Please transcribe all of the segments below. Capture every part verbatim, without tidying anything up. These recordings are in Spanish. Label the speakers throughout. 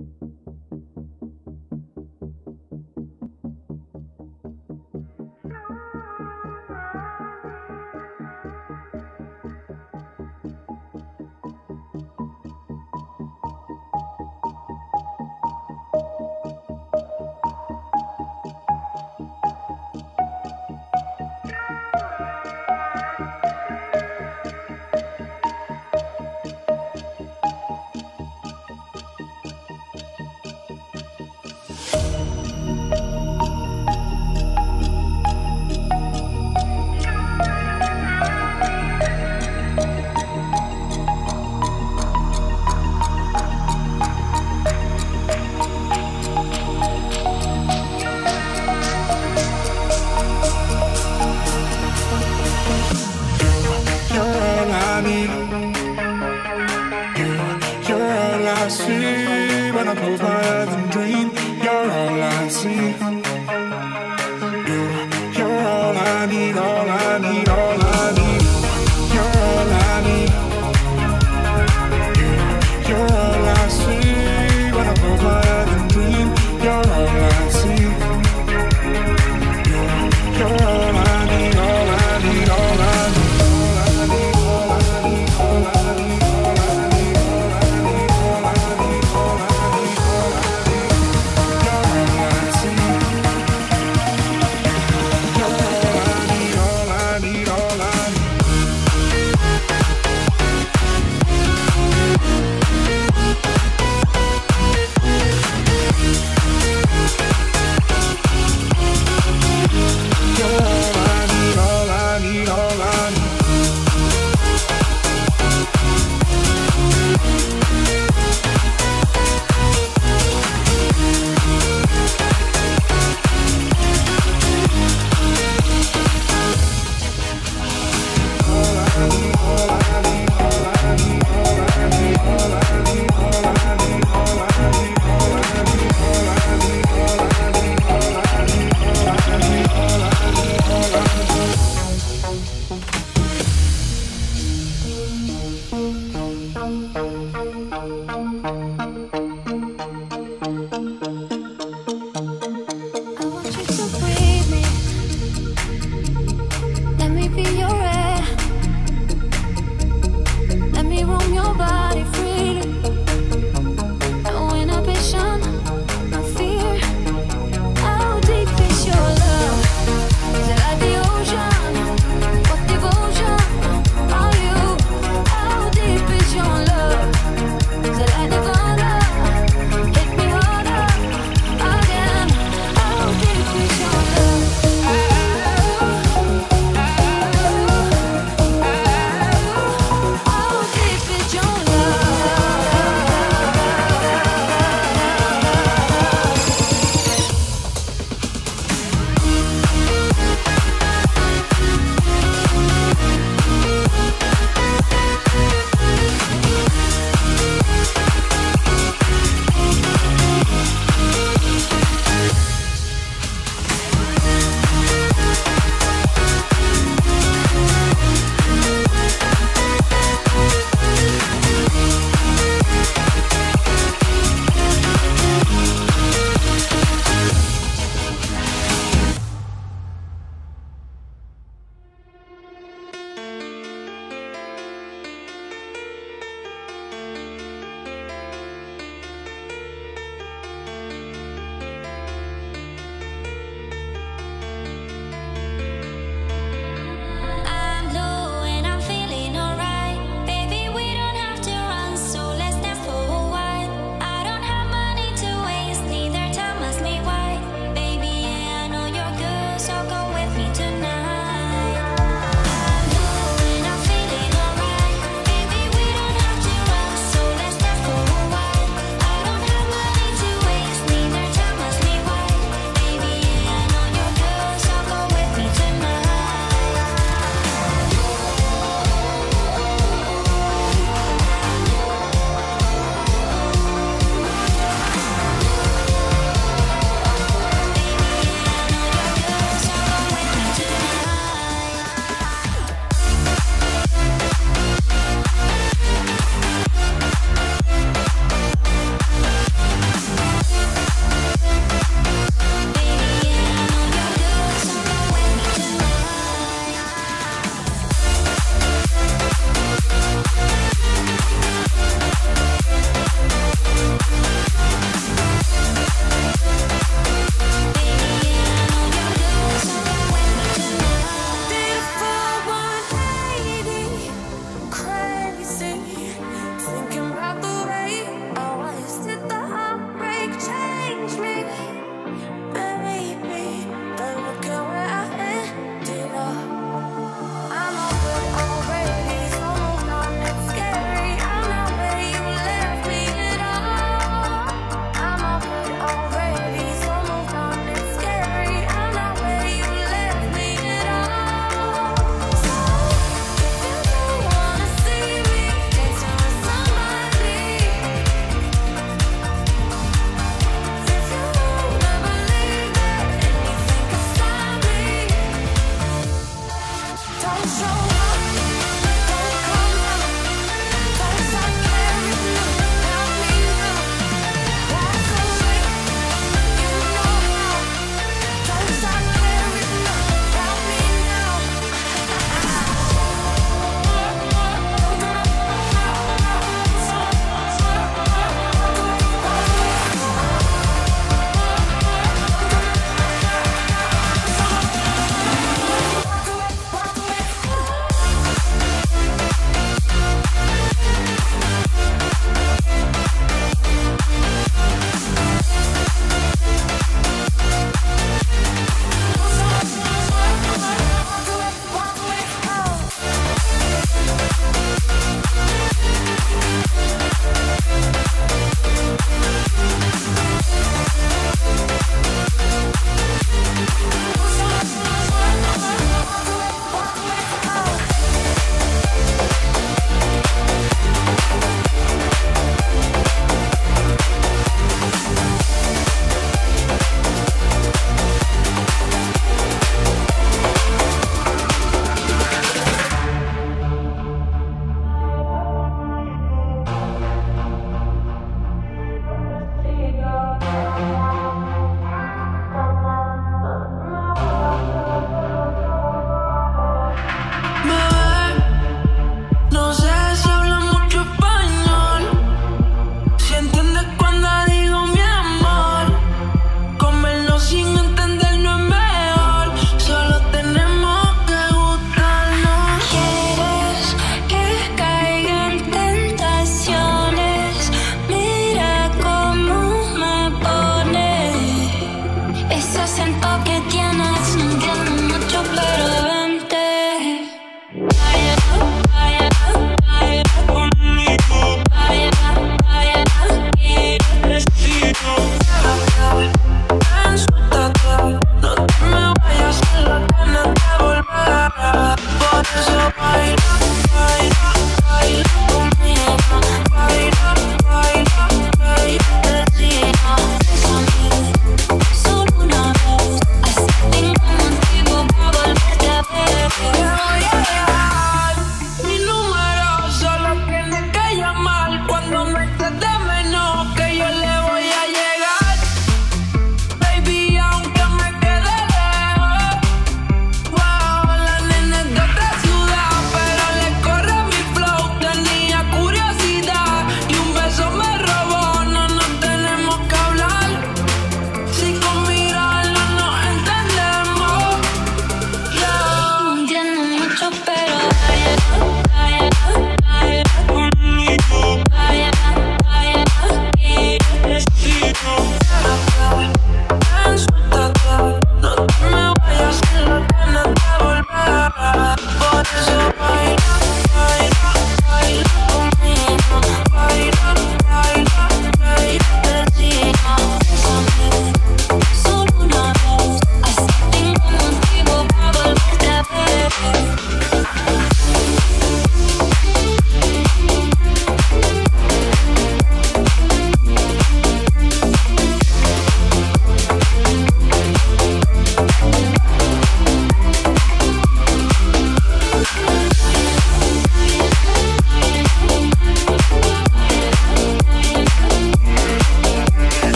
Speaker 1: Need all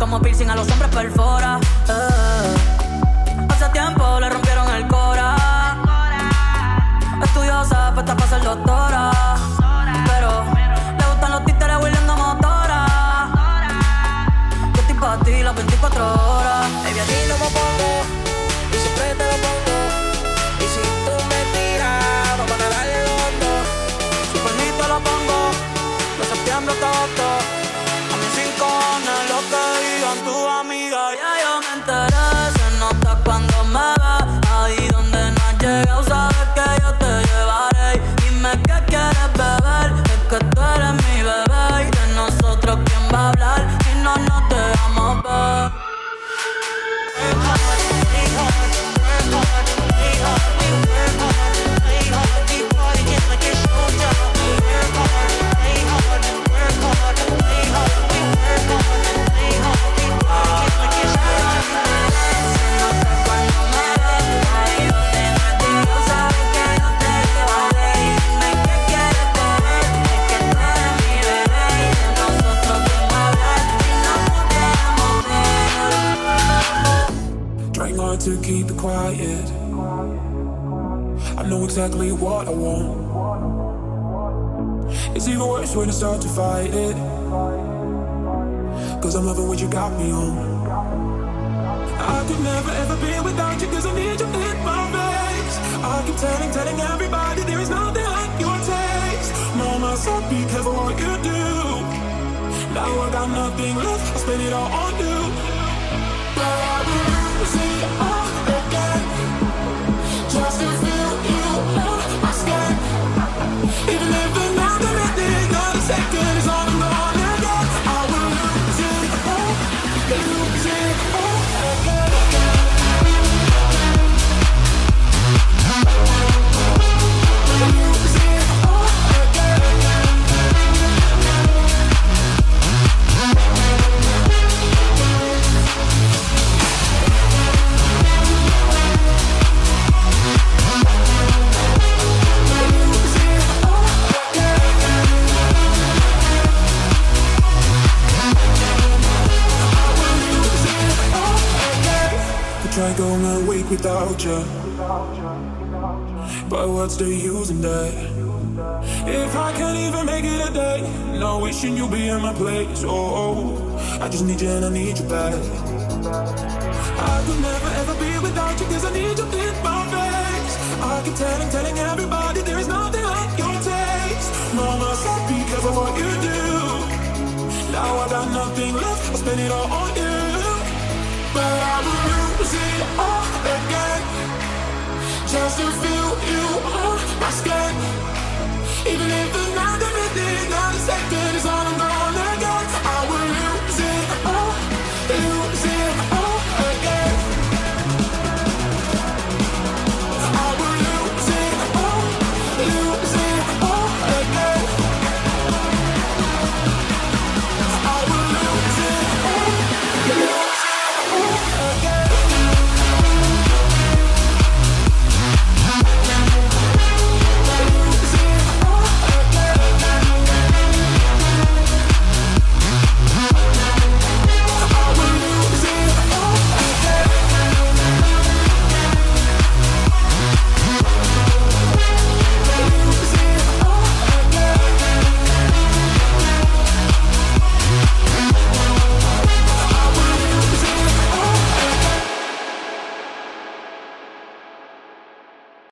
Speaker 1: como piercing a los hombres perfora. eh. Hace tiempo le rompieron el cora. Estudiosa, puesta para ser doctora, pero le gustan los títeres huirleando motora. Yo estoy pa' ti las veinticuatro horas.
Speaker 2: Baby, a ti no me pongo y siempre te lo pongo. Y si tú me tiras, vamos a nadar en lo hondo.
Speaker 1: Si por mí te lo pongo, de septiembre hasta agosto. A mis cinco cojones lo que digan tus amigas. Ya yo me enteré, se nota cuando me ves. Ahí donde no has llegado, sabes que yo te llevaré. Dime qué quieres beber, es que tú eres mi bebé. Y de nosotros quién va a hablar si no nos dejamos ver.
Speaker 3: To keep it quiet, I know exactly what I want. It's even worse when I start to fight it, cause I'm loving what you got me on. I could never ever be without you, cause I need you in my veins. I keep telling, telling everybody there is nothing like your taste. Mama said be careful what you do. Now I got nothing left, I'll spend it all on you. But I will lose it all again, just to feel you on my skin. Even if another minute, another second is all I'm gonna get, I will lose it all, lose it all again. Lose it all again. Try going a week without you, but what's the use in that? If I can't even make it a day, no wishing you'll be in my place. Oh, I just need you and I need you back. I could never ever be without you, cause I need you in my face. I keep telling, telling everybody there is nothing like your taste. Mama said be careful what you do. Now I got nothing left, I'll spend it all on you. But I will lose it all again, just to feel